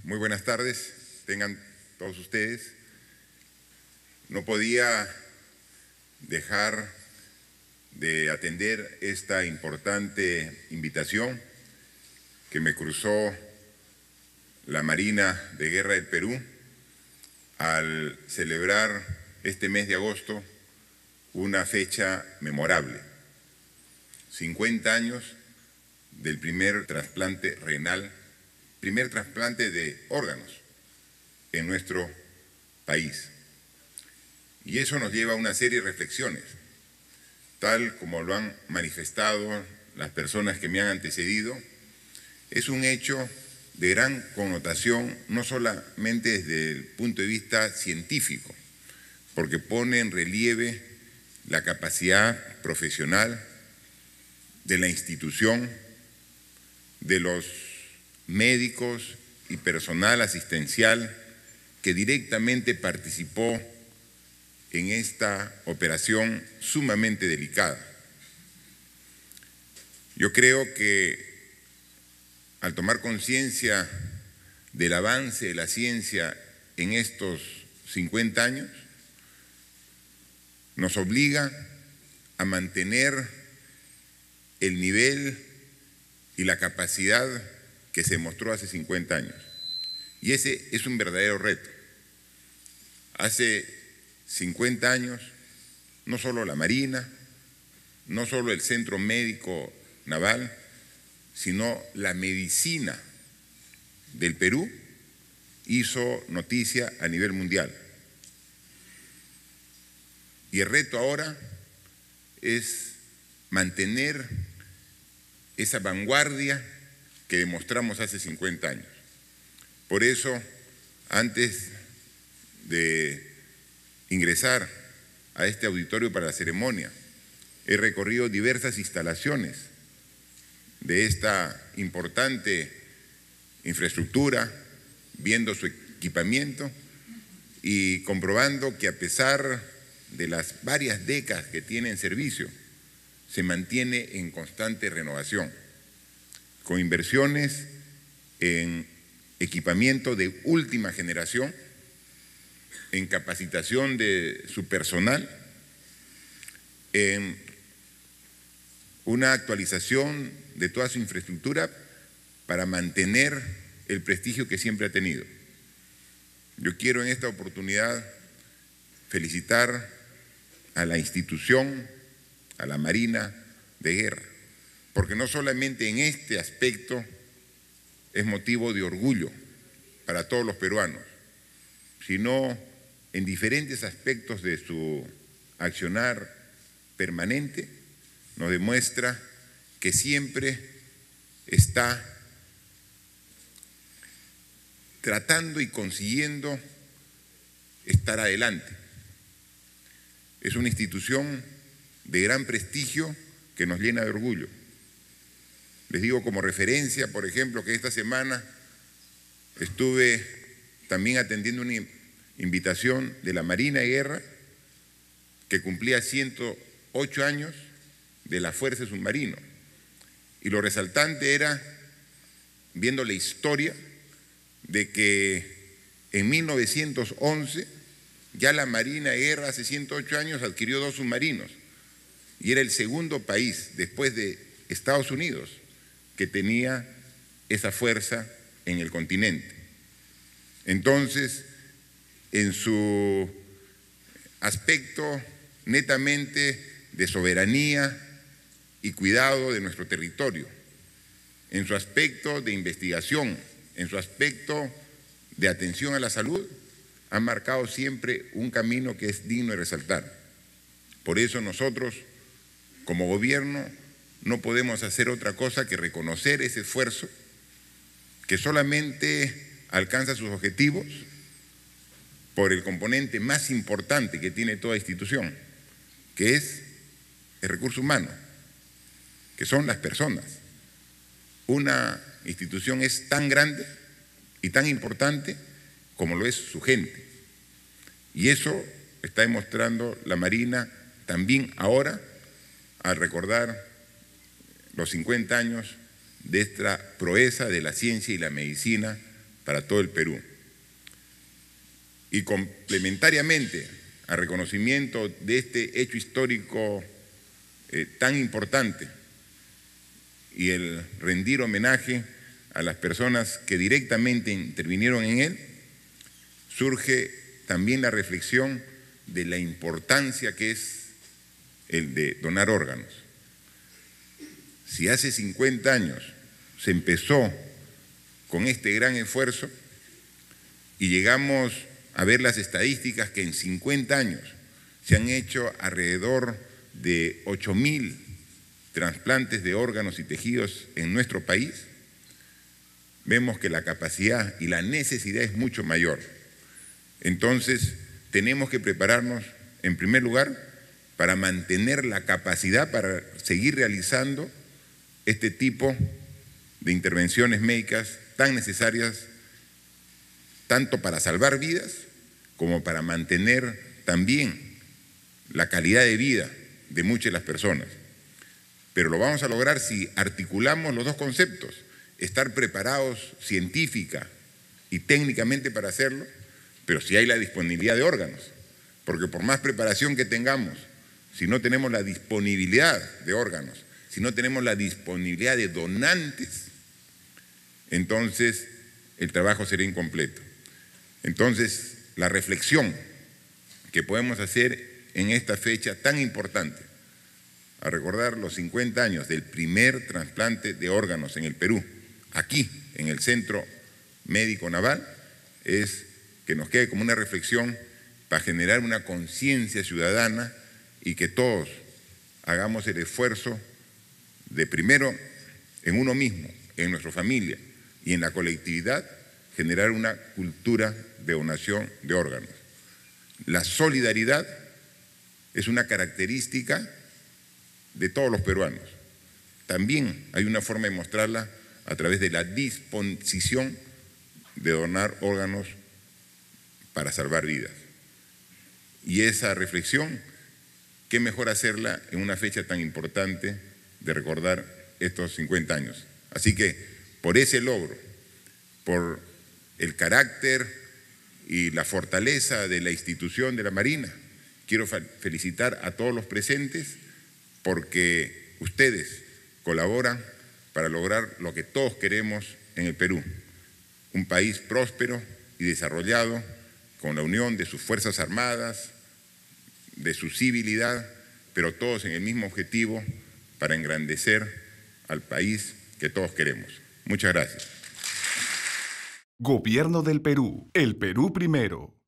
Muy buenas tardes, tengan todos ustedes. No podía dejar de atender esta importante invitación que me cruzó la Marina de Guerra del Perú al celebrar este mes de agosto una fecha memorable. 50 años del primer trasplante renal, primer trasplante de órganos en nuestro país. Y eso nos lleva a una serie de reflexiones, tal como lo han manifestado las personas que me han antecedido. Es un hecho de gran connotación, no solamente desde el punto de vista científico, porque pone en relieve la capacidad profesional de la institución, de los médicos y personal asistencial que directamente participó en esta operación sumamente delicada. Yo creo que al tomar conciencia del avance de la ciencia en estos 50 años, nos obliga a mantener el nivel y la capacidad que se mostró hace 50 años. Y ese es un verdadero reto. Hace 50 años, no solo la Marina, no solo el Centro Médico Naval, sino la medicina del Perú hizo noticia a nivel mundial. Y el reto ahora es mantener esa vanguardia que demostramos hace 50 años. Por eso, antes de ingresar a este auditorio para la ceremonia, he recorrido diversas instalaciones de esta importante infraestructura, viendo su equipamiento y comprobando que a pesar de las varias décadas que tiene en servicio, se mantiene en constante renovación, con inversiones en equipamiento de última generación, en capacitación de su personal, en una actualización de toda su infraestructura para mantener el prestigio que siempre ha tenido. Yo quiero en esta oportunidad felicitar a la institución, a la Marina de Guerra, porque no solamente en este aspecto es motivo de orgullo para todos los peruanos, sino en diferentes aspectos de su accionar permanente, nos demuestra que siempre está tratando y consiguiendo estar adelante. Es una institución de gran prestigio que nos llena de orgullo. Les digo como referencia, por ejemplo, que esta semana estuve también atendiendo una invitación de la Marina de Guerra que cumplía 108 años de la Fuerza de Submarino. Y lo resaltante era, viendo la historia, de que en 1911 ya la Marina de Guerra hace 108 años adquirió 2 submarinos y era el segundo país, después de Estados Unidos, que tenía esa fuerza en el continente. Entonces, en su aspecto netamente de soberanía y cuidado de nuestro territorio, en su aspecto de investigación, en su aspecto de atención a la salud, han marcado siempre un camino que es digno de resaltar. Por eso nosotros, como gobierno, no podemos hacer otra cosa que reconocer ese esfuerzo que solamente alcanza sus objetivos por el componente más importante que tiene toda institución, que es el recurso humano, que son las personas. Una institución es tan grande y tan importante como lo es su gente. Y eso está demostrando la Marina también ahora al recordar los 50 años de esta proeza de la ciencia y la medicina para todo el Perú. Y complementariamente al reconocimiento de este hecho histórico tan importante y el rendir homenaje a las personas que directamente intervinieron en él, surge también la reflexión de la importancia que es el de donar órganos. Si hace 50 años se empezó con este gran esfuerzo y llegamos a ver las estadísticas que en 50 años se han hecho alrededor de 8.000 trasplantes de órganos y tejidos en nuestro país, vemos que la capacidad y la necesidad es mucho mayor. Entonces, tenemos que prepararnos, en primer lugar, para mantener la capacidad para seguir realizando este tipo de intervenciones médicas tan necesarias, tanto para salvar vidas como para mantener también la calidad de vida de muchas de las personas. Pero lo vamos a lograr si articulamos los dos conceptos, estar preparados científica y técnicamente para hacerlo, pero si hay la disponibilidad de órganos, porque por más preparación que tengamos, si no tenemos la disponibilidad de órganos, si no tenemos la disponibilidad de donantes, entonces el trabajo será incompleto. Entonces, la reflexión que podemos hacer en esta fecha tan importante, a recordar los 50 años del primer trasplante de órganos en el Perú, aquí, en el Centro Médico Naval, es que nos quede como una reflexión para generar una conciencia ciudadana y que todos hagamos el esfuerzo de primero en uno mismo, en nuestra familia y en la colectividad, generar una cultura de donación de órganos. La solidaridad es una característica de todos los peruanos. También hay una forma de mostrarla a través de la disposición de donar órganos para salvar vidas. Y esa reflexión, qué mejor hacerla en una fecha tan importante de recordar estos 50 años. Así que por ese logro, por el carácter y la fortaleza de la institución de la Marina, quiero felicitar a todos los presentes porque ustedes colaboran para lograr lo que todos queremos en el Perú, un país próspero y desarrollado con la unión de sus Fuerzas Armadas, de su civilidad, pero todos en el mismo objetivo para engrandecer al país que todos queremos. Muchas gracias. Gobierno del Perú. El Perú primero.